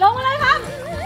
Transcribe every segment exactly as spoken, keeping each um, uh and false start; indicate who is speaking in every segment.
Speaker 1: ลงมาเลยครับ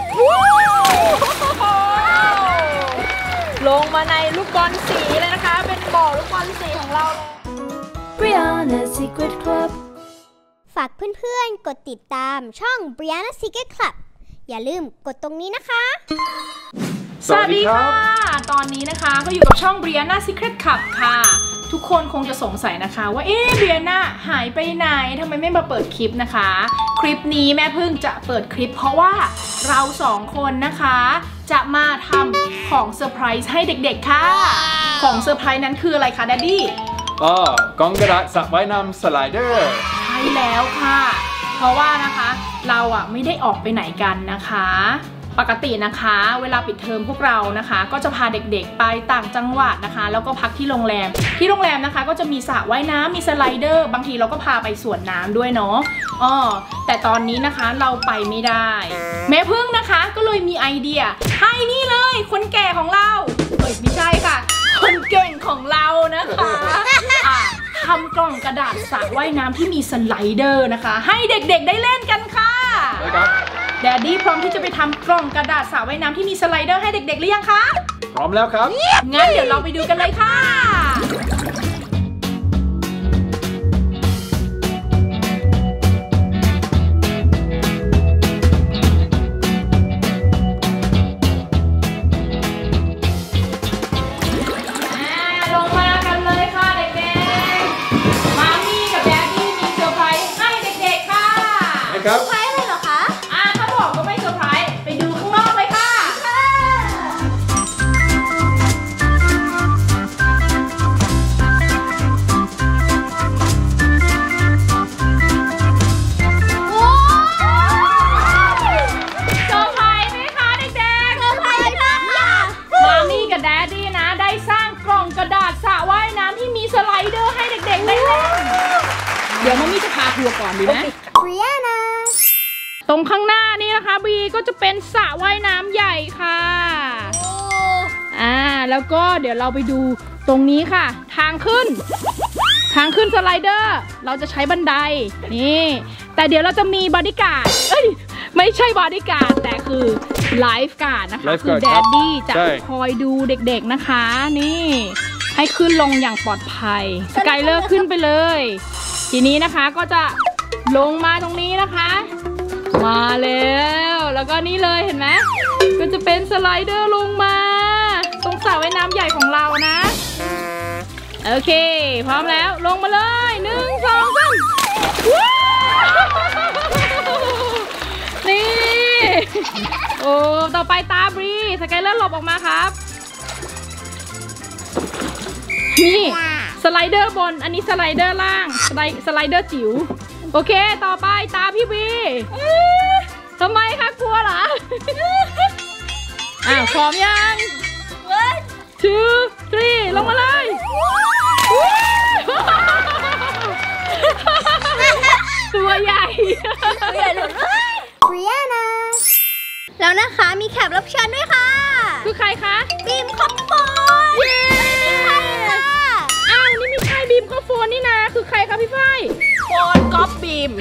Speaker 1: ลงมาในลูกบอลสีเลยนะคะเป็นบ่อลูกบอลสีของเรา
Speaker 2: Brianna Secret Club
Speaker 3: ฝากเพื่อนๆกดติดตามช่อง Brianna Secret Club อย่าลืมกดตรงนี้นะคะ
Speaker 1: สวัสดีค่ะตอนนี้นะคะก็อยู่กับช่อง Brianna Secret Club ค่ะทุกคนคงจะสงสัยนะคะว่าเอ๊ะ Brianna หายไปไหนทำไมไม่มาเปิดคลิปนะคะคลิปนี้แม่พึ่งจะเปิดคลิปเพราะว่าเราสองคนนะคะจะมาทำของเซอร์ไพรส์ให้เด็กๆค่ะของเซอร์ไพรส์นั้นคืออะไรคะแดดดี้
Speaker 4: อ๋อกล่องกระดาษสระว่ายน้ำสไลเดอร์
Speaker 1: ใช่แล้วค่ะเพราะว่านะคะเราอ่ะไม่ได้ออกไปไหนกันนะคะปกตินะคะเวลาปิดเทอมพวกเรานะคะก็จะพาเด็กๆไปต่างจังหวัดนะคะแล้วก็พักที่โรงแรมที่โรงแรมนะคะก็จะมีสระว่ายน้ำมีสไลเดอร์บางทีเราก็พาไปสวนน้ำด้วยเนาะอ๋อแต่ตอนนี้นะคะเราไปไม่ได้แม่พึ่งนะคะก็เลยมีไอเดียให้นี่เลยคนแก่ของเราเอ้ยไม่ใช่ค่ะคนเก่งของเรานะคะอ่ะทำกล่องกระดาษสระว่ายน้ำที่มีสไลเดอร์นะคะให้เด็กๆได้เล่นกันค่ะแดดดี้พร้อมที่จะไปทำกล่องกระดาษสระว่ายน้ำที่มีสไลเดอร์ให้เด็กๆหรือยังคะ
Speaker 4: พร้อมแล้วครับ
Speaker 1: งั้นเดี๋ยวเราไปดูกันเลยค่ะลงมากันเลยค่ะเด็กๆมามี่กับแดดดี้มีเซอร์ไพรส์ให้เด็กๆค่ะ
Speaker 4: ครับ
Speaker 1: เดี๋ยวมัมมี่จะพาทัวร์ก่อนดีไหม
Speaker 3: Brianna
Speaker 1: ตรงข้างหน้านี่นะคะบีก็จะเป็นสระว่ายน้ำใหญ่ค่ะอ่าแล้วก็เดี๋ยวเราไปดูตรงนี้ค่ะทางขึ้นทางขึ้นสไลเดอร์เราจะใช้บันไดนี่แต่เดี๋ยวเราจะมีบอดี้การ์ดเอ้ยไม่ใช่บอดี้การ์ดแต่คือไลฟ์การ์ดนะคะคือแดดดี้จะคอยดูเด็กๆนะคะนี่ให้ขึ้นลงอย่างปลอดภัยสกายเลอร์ขึ้นไปเลยทีนี้นะคะก็จะลงมาตรงนี้นะคะมาแล้วแล้วก็นี่เลยเห็นไหมก็จะเป็นสไลเดอร์ลงมาตรงสระว่ายน้ำใหญ่ของเรานะโอเคพร้อมแล้วลงมาเลยหนึ่งสองสามนี่โอ้ต่อไปตาบรีสกายเลอร์หลบออกมาครับนี่สไลเดอร์บนอันนี้สไลเดอร์ล่างสไลสไลเดอร์จิ๋วโอเคต่อไปตาพี่บีทำไมคะกลัวเหรออ่ะพร้อมยังone two threeลงมาเลยตัวใหญ่ตัวใหญ่เลย
Speaker 3: Brianna แล้วนะคะมีแขกรับเชิญด้วยค่ะ
Speaker 1: คือใครคะ
Speaker 3: บีมคอปโฟน
Speaker 1: อ้าวนี่ไม่ใช่บีมก็โฟนนี่นะคือใครคะพี่ฝ้ายโฟนก๊อปบีม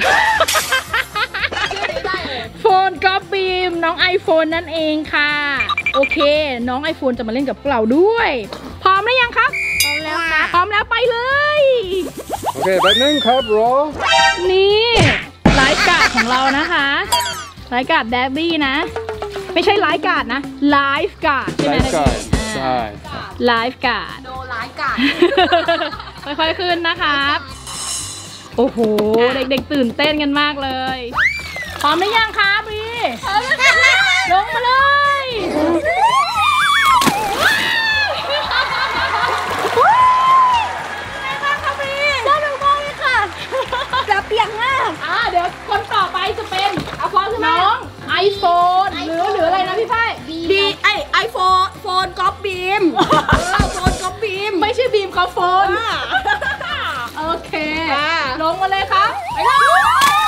Speaker 1: โฟนก๊อปบีมน้องไอโฟนนั่นเองค่ะโอเคน้องไอโฟนจะมาเล่นกับเราด้วยพร้อมหรือยังครับ
Speaker 3: พร้อมแล้วค่ะ
Speaker 1: พร้อมแล้วไปเลย
Speaker 4: โอเคแบบนึงครับรอ
Speaker 1: นี่ไลฟ์การ์ดของเรานะคะไลฟ์การ์ดแดดดี้นะไม่ใช่ไลฟ์การ์ดนะไลฟ์การ์ดใช่ไหม
Speaker 4: ใช่
Speaker 1: ไลฟ์การ์ดโดไลฟ์การ์ดค่อยๆขึ้นนะครับโอ้โหเด็กๆตื่นเต้นกันมากเลยพร้อมหรือยังคะบีพร้อมแล้วค่ะลงมาเลย
Speaker 3: เปียกมาก
Speaker 1: อ่าเดี๋ยวคนต่อไปจะเป็นเอาฟอนขึ้นมาน้องไอโฟนหรือหรืออะไรนะพี่ฝ้าย
Speaker 3: บีไอไอโฟนโฟนก๊อปบีมโฟนก๊อปบีม
Speaker 1: ไม่ใช่บีมเขาโฟนโอเคลงมาเลยครับไปเลย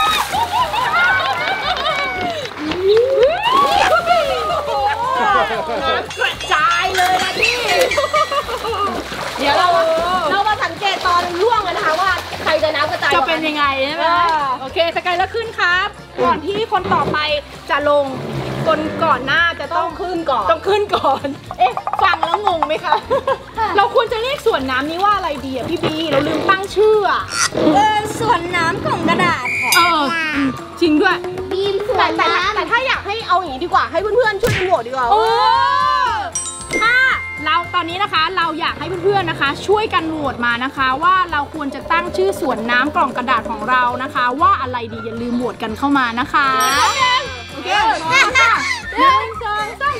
Speaker 1: น้ำกระจายเลยนะพี่เดี๋ยวเราเรามาสังเกตตอนล่วงกันนะคะว่าใครจะน้ำกระจายจะเป็นยังไงใช่ไหมโอเคสกายแล้วขึ้นครับก่อนที่คนต่อไปจะลงคนก่อนหน้าจะต้องขึ้นก่อนต้องขึ้นก่อนเอ๊ะฟังแล้วงงไหมคะ เราควรจะเรียกส่วนน้ำนี้ว่าอะไรดีอ่ะพี่บีเราลืมตั้งชื่ออ่ะ
Speaker 3: เออส่วนน้ำของกระดาษค่ะ
Speaker 1: เออจริงด้วย
Speaker 3: บีมส่วนน้ำ
Speaker 5: แต่ถ้าอยากให้เอาอย่างนี้ดีกว่าให้เพื่อนๆช่วยกันโหวตดีกว่า
Speaker 1: โอ้ถ้าเราตอนนี้นะคะเราอยากให้เพื่อนๆนะคะ ช่วยกันโหวตมานะคะ ว่าเราควรจะตั้งชื่อสวนน้ำกล่องกระดาษของเรานะคะ ว่าอะไรดีอย่าลืมโหวตกันเข้ามานะคะโอเคพร้อมค่ะหนึ่งสองสาม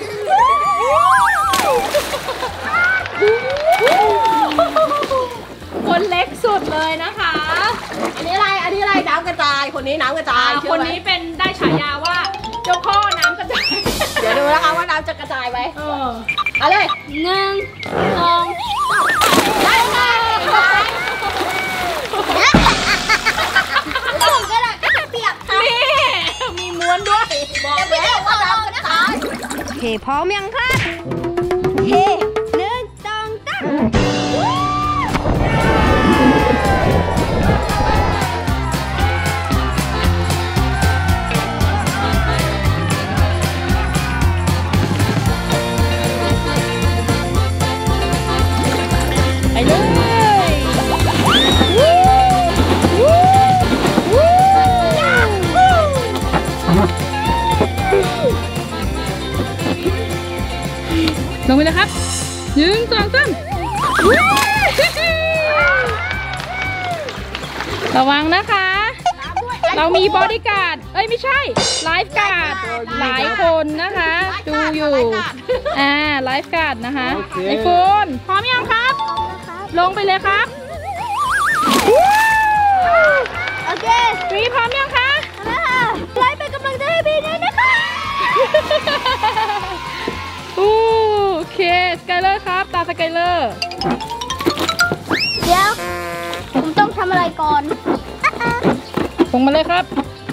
Speaker 1: คนเล็กสุดเลยนะคะ
Speaker 5: อันนี้อะไรอันนี้อะไรน้ำกระจายคนนี้น้ำกระจาย
Speaker 1: คนนี้เป็นได้ฉายาว่าเจ้าพ่อน้ำกระจาย
Speaker 5: เดี๋ยวดูนะคะว่าน้ำจะกระจายไหม
Speaker 1: เออ
Speaker 5: เอาเลย
Speaker 3: หนึ่งสอง
Speaker 5: ได้ค่ะ
Speaker 3: ส่วนกระดาษก็จะเปียกค่ะ
Speaker 1: นี่มีม้วนด้วย
Speaker 5: บอกแล้วว่าน้ำกระจาย
Speaker 3: เฮ้พร้อมยังคะเฮหนึ่งสองสาม
Speaker 1: ไปเลยลงไปเลยครับหนึ่งสองสามระวังนะคะ เรามีบอดี้การ์ดเอ้ยไม่ใช่ไลฟ์การ์ดหลายคนนะคะ ดูอยู่อ่าไลฟ์การ์ดนะคะไอโฟนพร้อมยังครับ ลงไปเลยครับ
Speaker 3: โอเค
Speaker 1: บีพร้อมยังคะ
Speaker 3: แล้วค่ะไลฟ์เป็นกำลังใจให้บีด้วยนะคะ
Speaker 1: โอเคสกายเลอร์ครับตาสกายเลอร์
Speaker 3: เดี๋ยวผมต้องทำอะไรก่อน
Speaker 1: ลงมาเลยครับ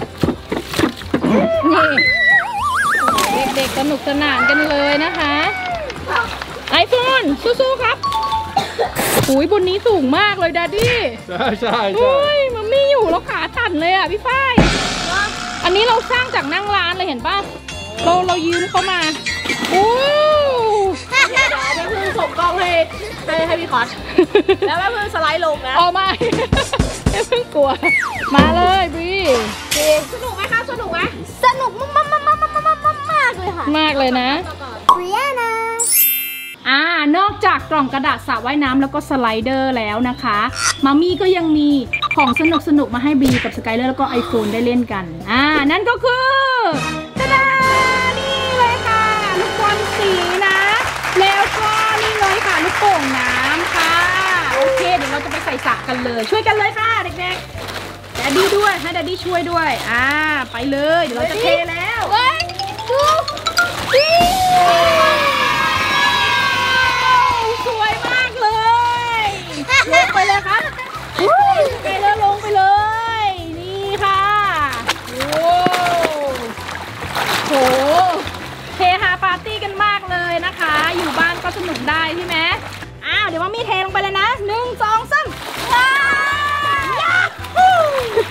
Speaker 1: นี่เด็กๆสนุกสนานกันเลยนะคะไอโฟนสู้ๆครับหุยบนนี้สูงมากเลยดดดี้
Speaker 4: ใช่ใช่ใช่
Speaker 1: เฮ้ยมันไม่อยู่แล้วขาสั่นเลยอ่ะพี่ฝ้ายอันนี้เราสร้างจากนั่งร้านเลยเห็นป่ะเราเรายืมเข้ามาโอ้
Speaker 5: เดี๋ยวแม่พึ่งส่งกล้องให้ให้ให้พี่คอสแล้วแม่พึ่งสไลด์ลงนะ
Speaker 1: ออกมาไม่เพิ่งกลัวมาเลยบรี
Speaker 5: สนุกไหมคะสนุกไหม
Speaker 3: สนุกมากมากมากมากมากมากมากเลยค่ะ
Speaker 1: มากเลยนะ
Speaker 3: เรียนา
Speaker 1: อ่านอกจากกล่องกระดาษสระว่ายน้ำแล้วก็สไลเดอร์แล้วนะคะมามี่ก็ยังมีของสนุกสนุกๆมาให้บีกับสกายเลอร์แล้วก็ iPhone ได้เล่นกันอ่านั่นก็คือตะดานี่เลยค่ะลูกบอลสีนะแล้วก็นี่เลยค่ะลูกโป่งน้ำค่ะโอเคเดี๋ยวเราจะไปใส่สระกันเลยช่วยกันเลยค่ะเด็กๆแดดดี้ด้วยให้แดดดี้ช่วยด้วยอ่าไปเลยเดี๋ยวเราจะเทแล้ว
Speaker 3: one two three
Speaker 1: สวยมากเลยลงไปเลยครับไปเลยลงไปเลย นี่ค่ะโอ้โหเฮฮาปาร์ตี้กันมากเลยนะคะ อยู่บ้านก็สนุกได้ใช่ไหมอ้าวเดี๋ยวว่ามีเทลงไปเลยนะหนึ่งสองสามว้าวยักฮู้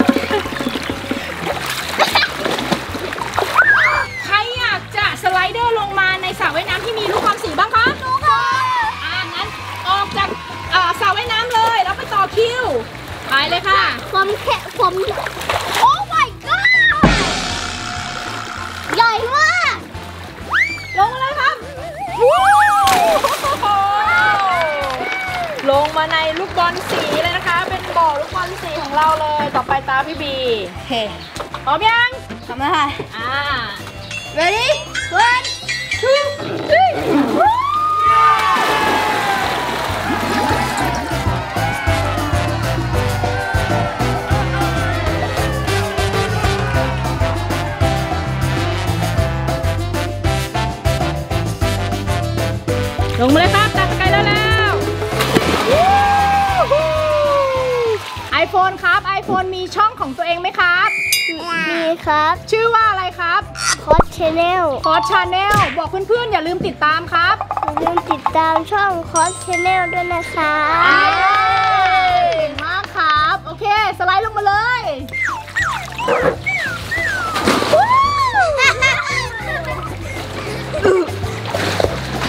Speaker 1: ใครอยากจะสไลเดอร์ลงมาในสระว่ายน้ำที่มีลูกบอลสีบ้างคะหนูค่ะอ่างั้นออกจากเอ่อสระว่ายน้ำเลยแล้วไปต่อคิวไปเลยค่ะ
Speaker 3: ผมแค่ผมโอ้ my god ใหญ่มาก
Speaker 1: ลงมาเลยครับลงมาในลูกบอลสีเลยนะคะ เป็นบ่อลูกบอลสีของเราเลย ต่อไปตาพี่บีเฮ้พร้อมยัง
Speaker 3: ทำอะไร
Speaker 1: อ่า
Speaker 3: ready one two three
Speaker 1: ลงมาเลยครับตาสกายแล้วแล้วไอโฟนครับ iPhone มีช่องของตัวเองไหมครับ
Speaker 3: มีครับ
Speaker 1: ชื่อว่าอะไรครับ
Speaker 3: คอสชแนล
Speaker 1: คอสชาแนลบอกเพื่อนๆอย่าลืมติดตามครับ
Speaker 3: อย่าลืมติดตามช่องคอสชแนลด้วยนะคะ
Speaker 1: เก่งมากครับ โอเค สไลด์ลงมาเลย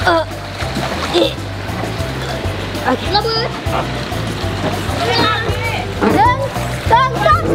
Speaker 3: เอออีโอเคระเบิดเวลาพี่หนึ่งสองสาม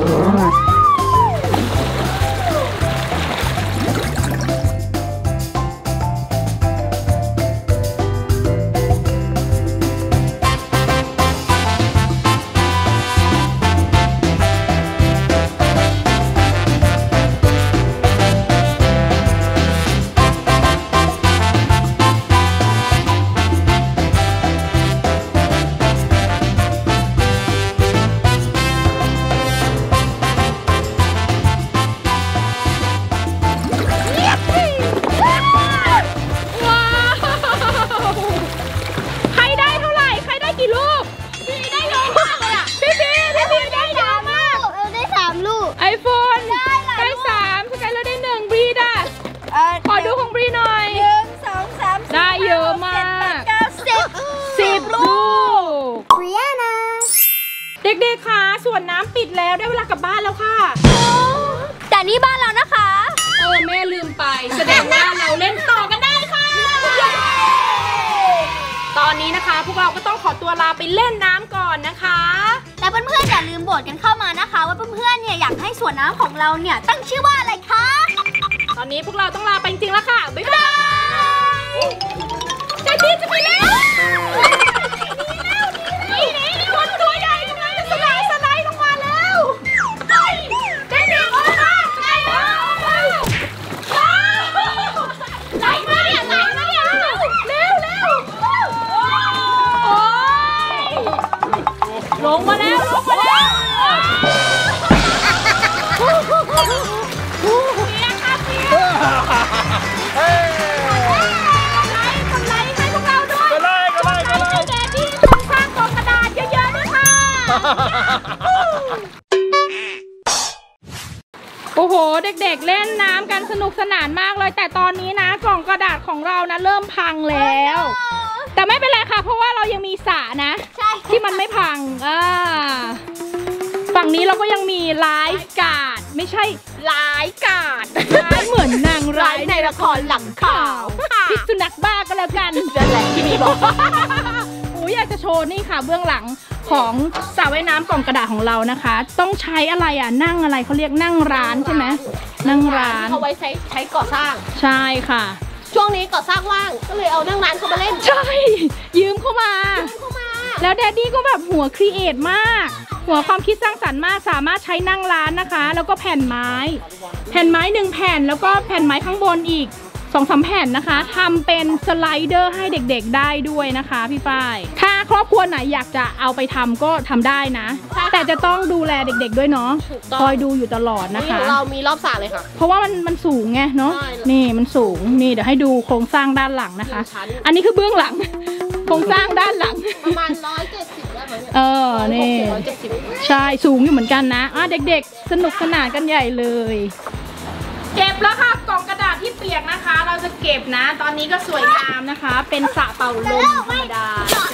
Speaker 1: เด็กๆค่ะสวนน้ำปิดแล้วได้เวลากลับบ้านแล้วค่ะ
Speaker 3: แต่นี่บ้านเรานะคะ
Speaker 1: เออแม่ลืมไปแสดงว่าเราเล่นต่อกันได้ค่ะตอนนี้นะคะพวกเราก็ต้องขอตัวลาไปเล่นน้ำก่อนนะคะ
Speaker 3: แต่เพื่อนๆอย่าลืมโหวตกันเข้ามานะคะว่าเพื่อนๆเนี่ยอยากให้สวนน้ำของเราเนี่ยตั้งชื่อว่าอะไรคะ
Speaker 1: ตอนนี้พวกเราต้องลาไปจริงๆแล้วค่ะบ๊ายบายจะดีจะไปแล้วนี่นี่นี่คนตัวใหญ่กำลังจะสไลด์สไลด์ลงมาแล้วเฮ้ยเด็กๆออกมาสไลด์ออกมาไหลมาเนี่ยไหลมาเนี่ยเร็วเร็วโอ้ยลงมาแล้วลงมาแล้วเนี่ยครับเนี่ยกดไลค์ให้พวกเราด้วยกดไลค์กดไลค์กดไลค์ให้แดดดี้ตรงข้างกองกระดาษเยอะๆด้วยค่ะโอ้โหเด็กๆเล่นน้ำกันสนุกสนานมากเลยแต่ตอนนี้นะกล่องกระดาษของเรานะเริ่มพังแล้วแต่ไม่เป็นไรค่ะเพราะว่าเรายังมีสระนะที่มันไม่พังอ่าฝั่งนี้เราก็ยังมีร้ายกาดไม่ใช่ร้ายกาดร้ายเหมือนนางร้ายในละครหลังข่าวพิษสุนัขบ้าก็แล้วกันนั่นแหละที่นี่บอกโอ้ยอยากจะโชว์นี่ค่ะเบื้องหลังของสระว่ายน้ำกล่องกระดาษของเรานะคะต้องใช้อะไรอ่ะนั่งอะไรเขาเรียกนั่งร้านใช่ไหมนั่งร้าน
Speaker 5: เอาไว้ใช้ใช้ก่อสร้าง
Speaker 1: ใช่ค่ะ
Speaker 5: ช่วงนี้ก่อสร้างว่างก็เลยเอานั่งร้านเขามาเล่น
Speaker 1: ใช่ยืมเข้ามาแล้วแดดดี้ก็แบบหัวครีเอทมากหัวความคิดสร้างสรรค์มากสามารถใช้นั่งร้านนะคะแล้วก็แผ่นไม้แผ่นไม้หนึ่งแผ่นแล้วก็แผ่นไม้ข้างบนอีกสองสามแผ่นนะคะทำเป็นสไลเดอร์ให้เด็กๆได้ด้วยนะคะพี่ฝ้ายถ้าครอบครัวไหนอยากจะเอาไปทำก็ทำได้นะแต่จะต้องดูแลเด็กๆด้วยเนาะคอยดูอยู่ตลอดนะคะ
Speaker 5: เรามีรอบสระเลยค่ะ
Speaker 1: เพราะว่ามันมันสูงไงเนาะนี่มันสูงนี่เดี๋ยวให้ดูโครงสร้างด้านหลังนะคะอันนี้คือเบื้องหลังโครงสร้างด้านหลัง
Speaker 5: ประมาณร้อยเจ็ดสิบได้ไหม
Speaker 1: เออนี่ใช่สูงอยู่เหมือนกันนะอ่ะเด็กๆสนุกสนานกันใหญ่เลยเก็บแล้วค่ะกล่องกระดาษที่เปียกนะคะเราจะเก็บนะตอนนี้ก็สวยงามนะคะเป็นสระเป่าลมธรรมดา